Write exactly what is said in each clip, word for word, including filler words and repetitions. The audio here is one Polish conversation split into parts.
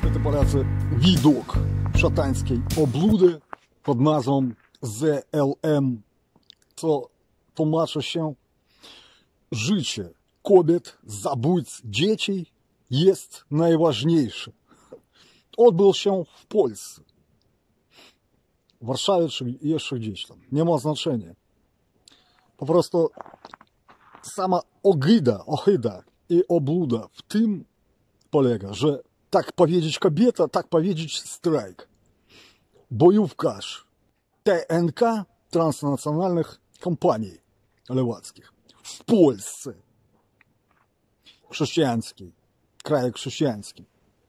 Bачите, поляcy, widok szatańskiej obludy pod nazwą Z L M, co tłumaczy się: życie kobiet, zabójc dzieci jest najważniejsze. Odbył się w Polsce, w Warszawie czy jeszcze gdzieś tam, nie ma znaczenia. Po prostu sama ohyda, ohyda i obluda w tym polega, że tak powiedzieć kobieta, tak powiedzieć strajk. Bojówkarz T N K, transnacjonalnych kompanii lewackich w Polsce, chrześcijańskiej, kraju chrześcijańskim.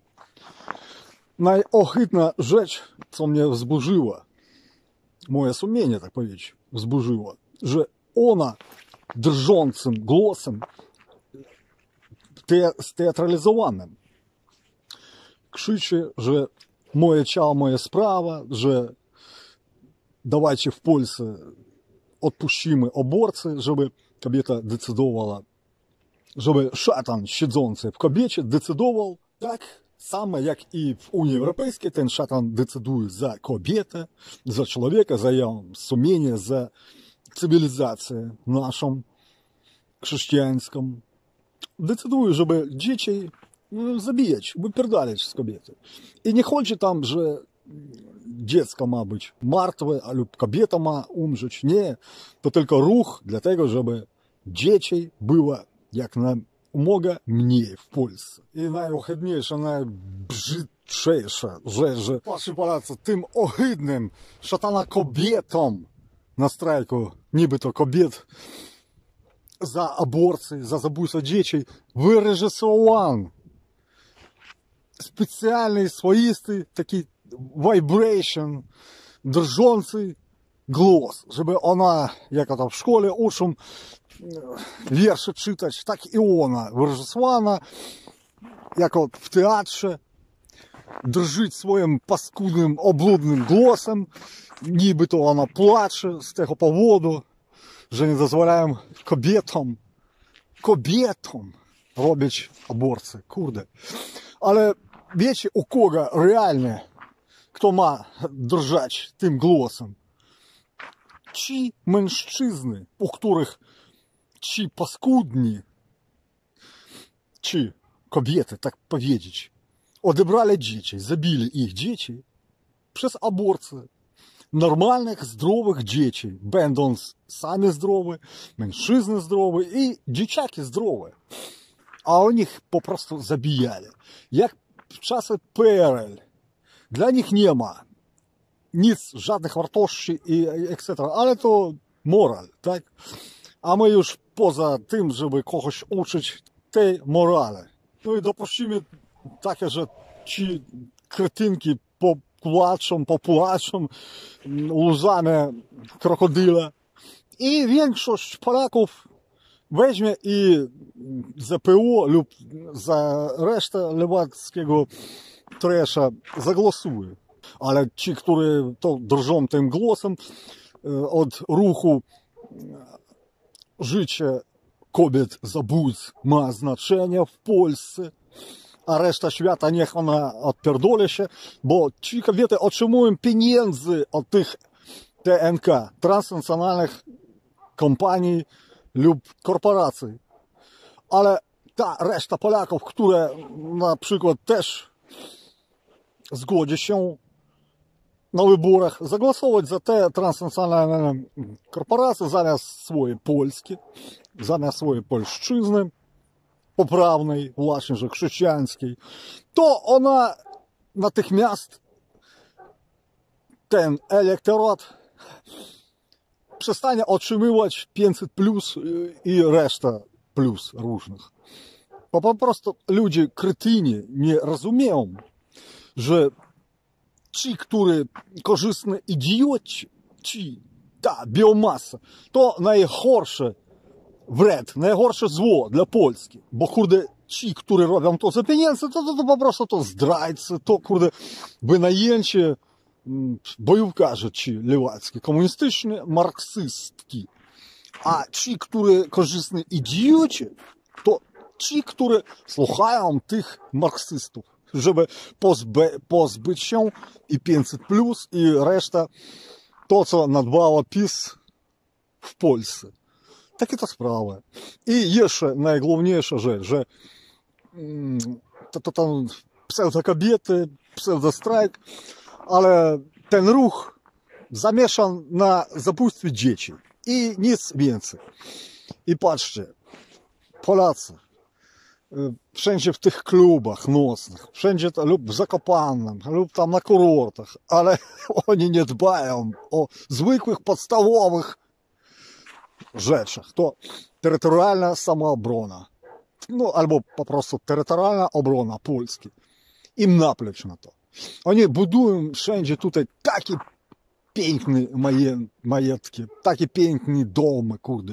Najohydna rzecz, co mnie wzburzyła, moje sumienie, tak powiedzieć, wzburzyło, że ona drżącym głosem, te, steatralizowanym, krzyczy, że moje ciało, moja sprawa, że dawajcie w Polsce odpuścimy aborcję, żeby kobieta decydowała, żeby szatan siedzący w kobiecie decydował tak samo, jak i w Unii Europejskiej. Ten szatan decyduje za kobietę, za człowieka, za ją sumienie, za cywilizację naszą chrześcijańską. Decyduje, żeby dzieci zabijać, wypierdalać z kobiety. I nie chodzi tam, że dziecko ma być martwe, lub kobieta ma umrzeć. Nie, to tylko ruch dla tego, żeby dzieci było jak najmogę mniej w Polsce. I najohydniejsza, najbrzydszejsza rzecz, że patrzcie Polacy, tym ohydnym szatana kobietom na strajku, niby to kobiet, za aborcję, za zabójstwo dzieci, wyreżyserowano specjalny, swoisty, taki vibration, drżący głos, żeby ona, jak to w szkole uczą wiersze czytać, tak i ona wyreżyserowana, jako w teatrze, drżyć swoim paskudnym, obludnym głosem, niby to ona płacze z tego powodu, że nie dozwalają kobietom, kobietom robić aborcję, kurde. Ale wiecie, u kogo realnie, kto ma drżać tym głosem? Ci mężczyzny, u których ci paskudni, ci kobiety, tak powiedzieć, odebrali dzieci, zabili ich dzieci przez aborcję. Normalnych, zdrowych dzieci, będąc sami zdrowi, mężczyzny zdrowi i dzieciaki zdrowe. A o nich po prostu zabijali. Jak w czasach P R L. Dla nich nie ma nic, żadnych wartości i et cetera. Ale to moral, tak? A my już poza tym, żeby kogoś uczyć tej morali. No i dopuścimy takie, że ci kretynki po płaczą, popłaczą łzami krokodyla. I większość Polaków weźmie i za P O lub za resztę lewackiego tresza zagłosuje. Ale ci, którzy to drżą tym głosem od ruchu życie kobiet zabójc ma znaczenie w Polsce, a reszta świata niech ona odpierdoli się, bo ci kobiety otrzymują pieniędzy od tych T N K, transnacjonalnych kompanii lub korporacji. Ale ta reszta Polaków, które na przykład też zgodzi się na wyborach zagłosować za te transnacjonalne korporacje zamiast swojej Polski, zamiast swojej polszczyzny poprawnej, właśnie, że chrześcijańskiej, to ona natychmiast ten elektorat przestanie otrzymywać pięćset plus i reszta plus różnych. Bo po prostu ludzie kretyni nie rozumieją, że ci, którzy korzystne idioci, ci, ta biomasa, to najgorsze wred, najgorsze zło dla Polski. Bo kurde, ci, którzy robią to za pieniądze, to, to, to po prostu to zdrajcy, to kurde wynajęci bojówkarze ci lewackie, komunistyczne, marksystki. A ci, którzy korzystne idioci, to ci, którzy słuchają tych marksystów. żeby pozby, pozbyć się i pięćset plus, i reszta, to, co nadbało PiS w Polsce. Takie to sprawy. I jeszcze najgłówniejsza rzecz, że to, to tam pseudokobiety, pseudostrajk, ale ten ruch zamieszan na zabójstwie dzieci i nic więcej. I patrzcie, Polacy, wszędzie w tych klubach nocnych, wszędzie to, lub w Zakopanem, lub tam na kurortach, ale oni nie dbają o zwykłych, podstawowych rzeczach. To terytorialna samoobrona, no albo po prostu terytorialna obrona Polski. Im napleć na to. Oni budują wszędzie tutaj takie piękne majetki, takie piękne domy, kurde.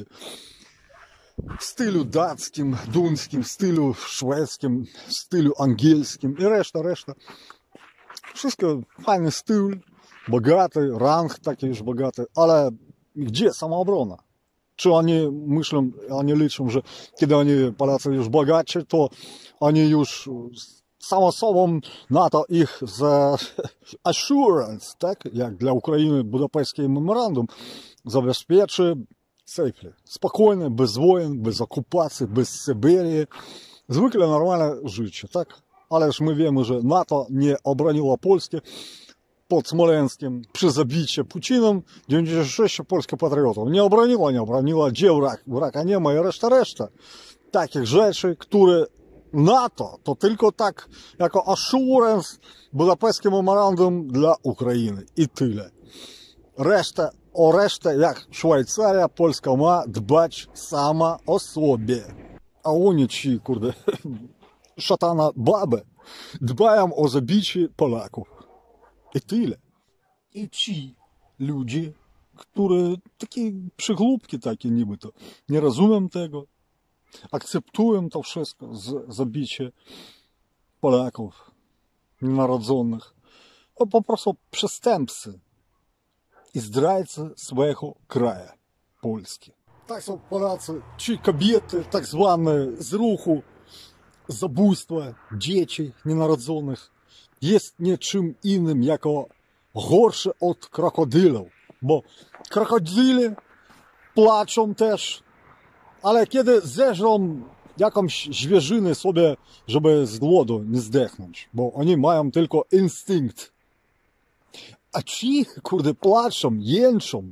W stylu dackim, duńskim, w stylu szwedzkim, w stylu angielskim i reszta, reszta. Wszystko fajny styl, bogaty, rang taki już bogaty, ale gdzie samoobrona? Czy oni myślą, oni liczą, że kiedy oni, Polacy, już bogaci, to oni już samo sobą NATO ich za assurance, tak, jak dla Ukrainy budapeskie memorandum, zabezpieczy safely, spokojnie, bez wojen, bez okupacji, bez Syberii, zwykle normalne życie, tak? Ależ my wiemy, że NATO nie obroniło Polski pod Smolenskiem przy zabiciu Putinem dziewięćdziesiąt sześć polskich patriotów. Nie obroniła, nie obroniła, gdzie wrak, wraka nie ma i reszta, reszta. Takich rzeczy, które NATO to tylko tak jako assurance budapeskie memorandum dla Ukrainy i tyle. Reszta, o resztę jak Szwajcaria, Polska ma dbać sama o sobie. A oni ci, kurde, szatana baby, dbają o zabicie Polaków. I tyle. I ci ludzie, które takie przyglupki takie niby to, nie rozumiem tego, akceptują to wszystko, z zabicie Polaków nienarodzonych, to po prostu przestępcy i zdrajcy swojego kraju, Polski. Tak są Polacy, ci kobiety tak zwane z ruchu zabójstwa dzieci nienarodzonych jest niczym innym jako gorsze od krokodylów, bo krokodyle płaczą też, ale kiedy zeżrą jakąś zwierzynę sobie, żeby z głodu nie zdechnąć, bo oni mają tylko instynkt. A ci, kurde, płaczą, jęczą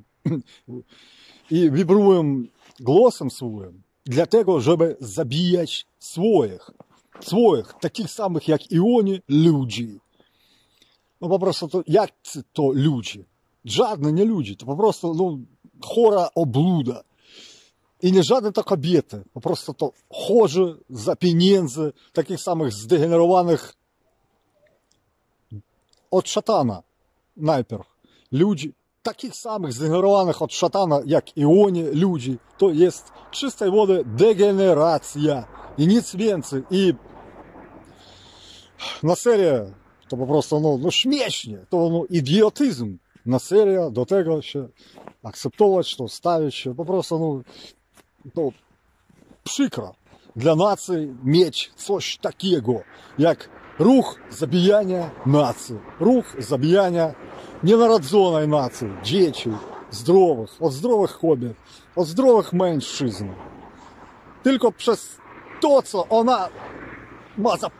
i wibrują głosem swoim, dlatego, żeby zabijać swoich, swoich, takich samych jak i oni, ludzi. No po prostu to, jak to ludzie? Żadne nie ludzie, to po prostu no, chora obluda. I nie żadne to kobiety, po prostu to chorzy za pieniędzy, takich samych zdegenerowanych od szatana najpierw. Ludzi, takich samych zdegenerowanych od szatana, jak i oni, ludzi, to jest czystej wody degeneracja i nic więcej. I na serio, to po prostu no, no śmiesznie, to no, idiotyzm. Na serio do tego się akceptować, to stawić się, po prostu no, to przykro dla nacji mieć coś takiego, jak ruch zabijania nacji, ruch zabijania nienarodzonej nacji, dzieci, zdrowych, od zdrowych kobiet, od zdrowych mężczyzn. Tylko przez to, co ona ma za...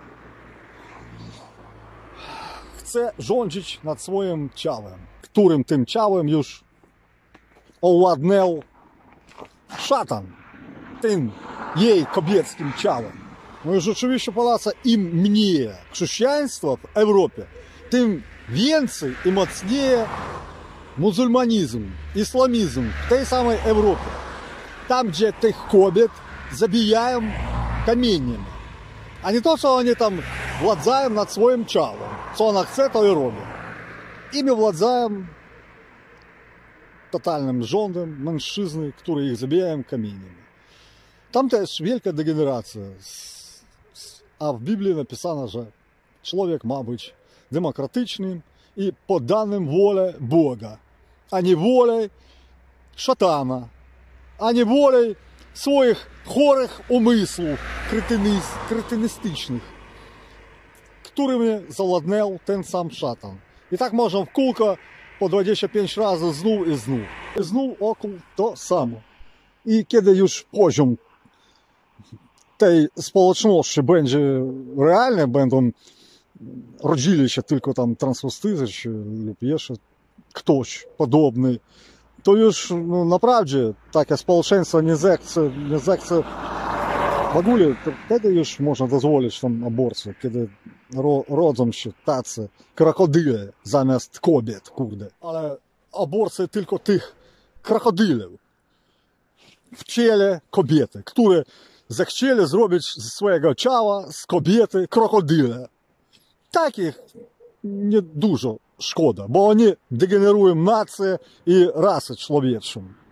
chce rządzić nad swoim ciałem, którym tym ciałem już owładnął szatan, tym jej kobieckim ciałem. No i rzeczywiście, Polacy, im mniej chrześcijaństwa w Europie, tym więcej i mocniej muzułmanizm, islamizm w tej samej Europie. Tam, gdzie tych kobiet zabijają kamieniem. A nie to, co oni tam władzają nad swoim ciałem. Co ona chce, to i robią. Ими władzają totalnym rządem mężczyzny, które ich zabijają kamieniem. Tam też wielka degeneracja. A w Biblii napisano, że człowiek ma być demokratycznym i poddanym wolę Boga, a nie wolę szatana, a nie wolę swoich chorych umysłów kretynistycznych, którymi zawładnął ten sam szatan. I tak można w kółko po dwadzieścia pięć razy znów i znów. I znów okół to samo. I kiedy już poziom tej społeczności będzie realny, będą rodzili się tylko tam transwestycy czy, lub jeszcze ktoś podobny, to już no, naprawdę takie społeczeństwo nie zechce, nie zechce w ogóle, to wtedy już można dozwolić tam aborcję, kiedy ro, rodzą się tacy krokodyle zamiast kobiet, kurde. Ale aborcja tylko tych krokodylów w ciele kobiety, które zechcieli zrobić ze swojego ciała z kobiety krokodyle. Takich niedużo szkoda, bo oni degenerują nację i rasę człowieczą.